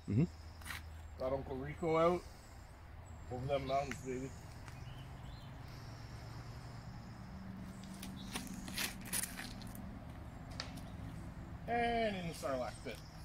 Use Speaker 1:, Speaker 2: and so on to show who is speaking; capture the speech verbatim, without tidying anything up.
Speaker 1: Mm-hmm.
Speaker 2: Got Uncle Rico out over them mountains, baby. And in the Sarlacc Pit.